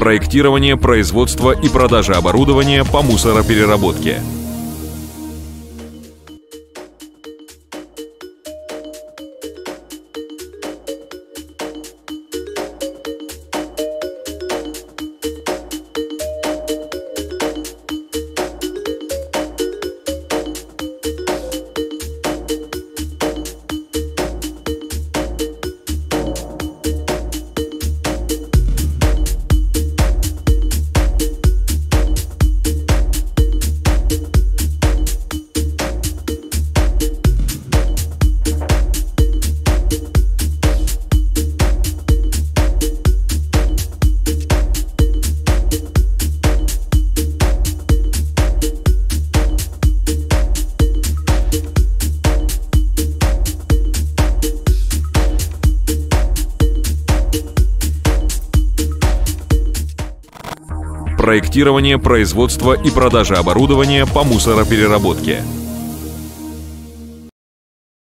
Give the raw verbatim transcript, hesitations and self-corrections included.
Проектирование, производство и продажа оборудования по мусоропереработке. Проектирование, производство и продажа оборудования по мусоропереработке.